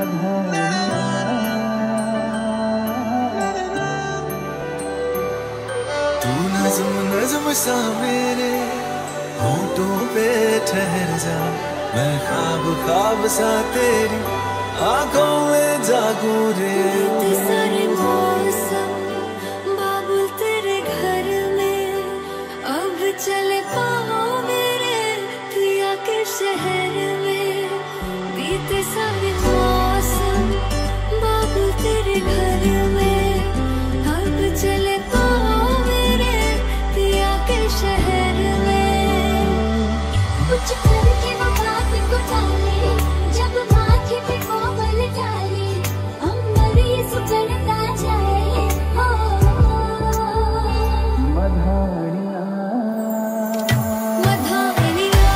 तू नज़्म नज़्म सा मेरे होठों पे ठहर जा, मैं ख्वाब ख्वाब सा तेरी आंखों में जागूं रे। सारे मौसम बाबुल तेरे घर में, अब चले पाओ मेरे पिया के शहर में। बीते सारे मौसम बाबुल तेरे घर में, अब चले पाओ मेरे पिया के शहर में। कुछ करके वो बात को टाले, जब माथे पे कोमल डाले, अम्बर ये सुगंधा जाए। हो मधानिया मधानिया,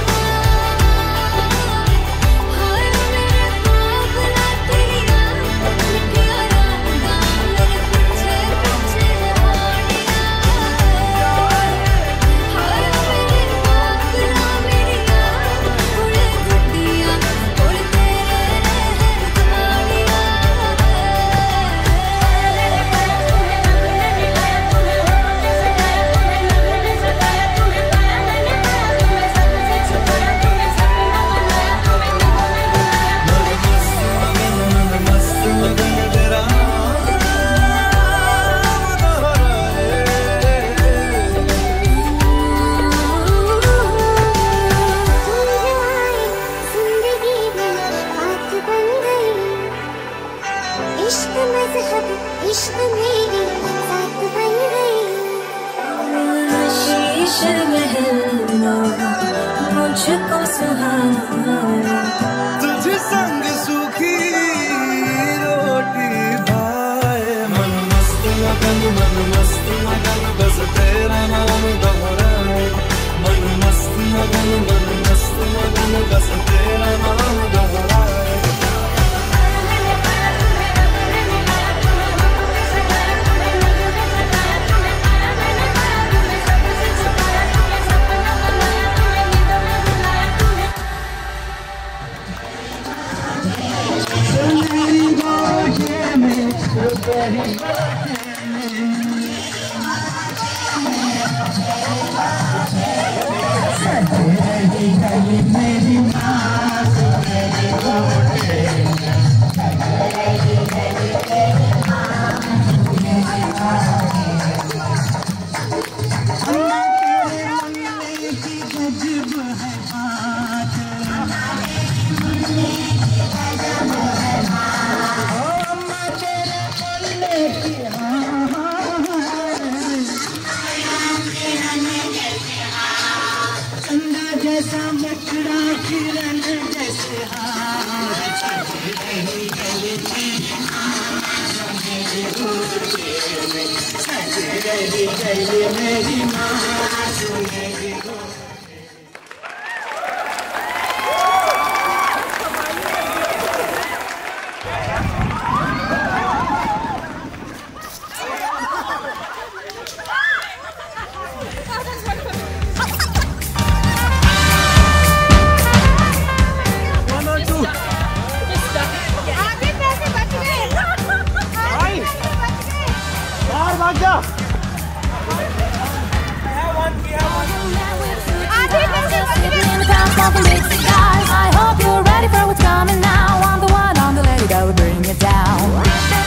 हाय मेरे पागला तेरिया, मिठिया रांगा मेरे पीछे पीछे आड़िया। हाय मेरे पागला मेरिया, उड़े गुड्डिया उड़ तेरे गाड़िया। मस्त मगन तेरा जिंदगी में बात बन गई, इश्क मज़हब इश्क मेरी साथ बन गई। शीश महल मुझको सुहाना, तुझ संग सूखी रोटी भाए। मन मस्त मगन बस तेरा नाम दोहराए। मन मस्त मगन बस तेरा नाम दोहराए। जैसा मुखड़ा किरण जैसे मेरी माँ I hope you're ready for what's coming now. I'm the one on the lady that will bring it down.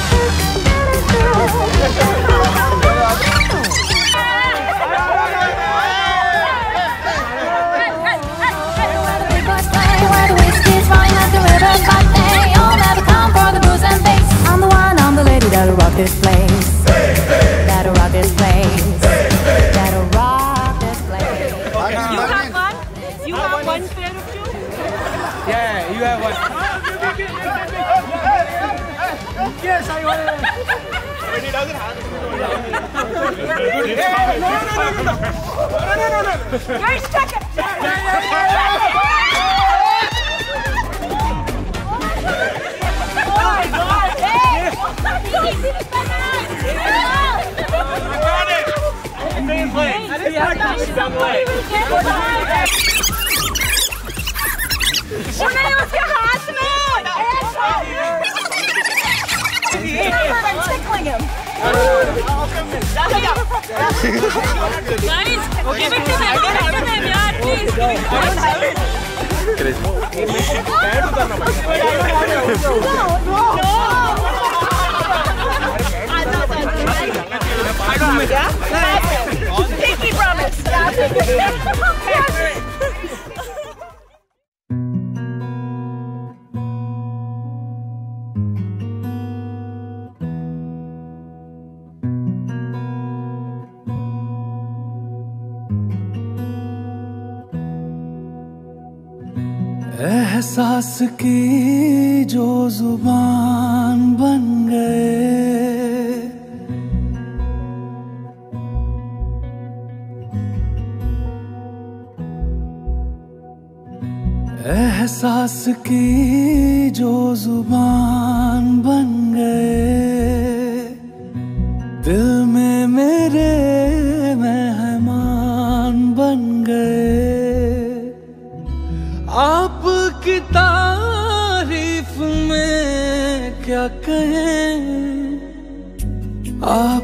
Where the whiskey's flying at the river, but they all never come for the booze and bass. I'm the one on the lady that'll rock this place. That'll rock this place. That'll rock this place. You have one pair of shoes? Yeah, you have one. Yes, I want it. When he doesn't have it. No. You're stuck. Oh my God! Hey! I got it. Stay in place. वो मैंने उसके हाथ में I'm tickling him. Guys, give it to them. Give it to them, yaar, please. Pinky promise. एहसास की जो जुबान बन गए, एहसास की जो जुबान बन गए, दिल में मेरे मेहमान बन गए। आपकी तारीफ में क्या कहें, आप